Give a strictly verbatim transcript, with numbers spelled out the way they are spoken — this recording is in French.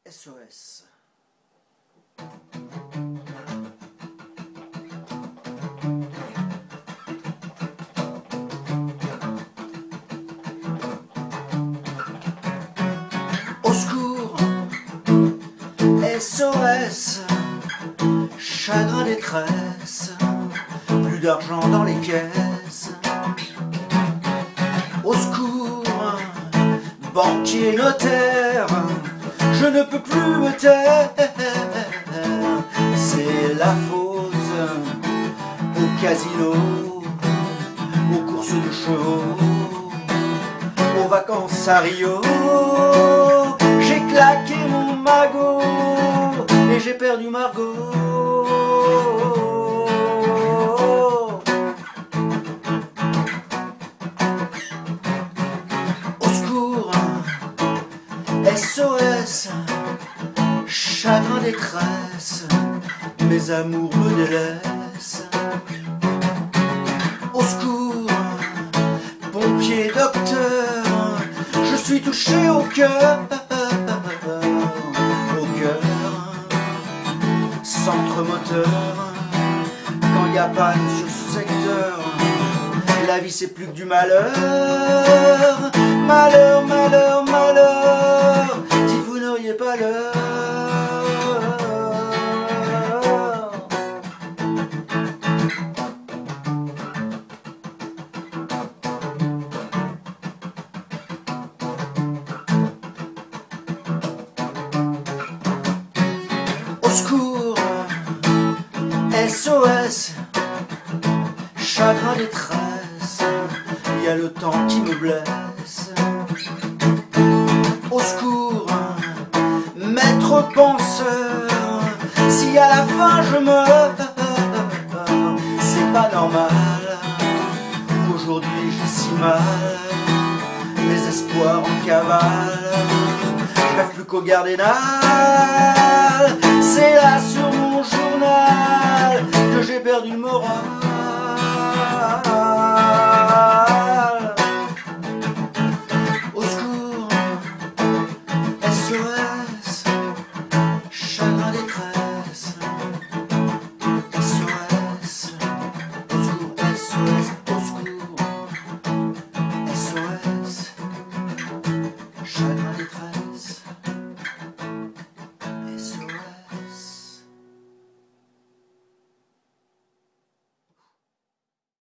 S O S. Au secours, S O S, chagrin, détresse, plus d'argent dans les caisses. Au secours, banquier, notaire, je ne peux plus me taire. C'est la faute au casino, aux courses de chevaux, aux vacances à Rio. J'ai claqué mon magot et j'ai perdu Margot. Au secours, S O S, chagrin, détresse, mes amours me délaissent. Au secours, pompier, docteur, je suis touché au cœur, au cœur. Centre moteur, quand il y a panne sur ce secteur, la vie c'est plus que du malheur. Malheur, malheur, malheur, si vous n'auriez pas l'heure. Au secours, S O S, chagrin, détresse, il y a le temps qui me blesse. Au secours, maître penseur, si à la fin je meurs, c'est pas normal qu'aujourd'hui j'ai si mal, mes espoirs en cavale, je rêve plus qu'au Gardénal. C'est là sur mon journal que j'ai perdu le moral.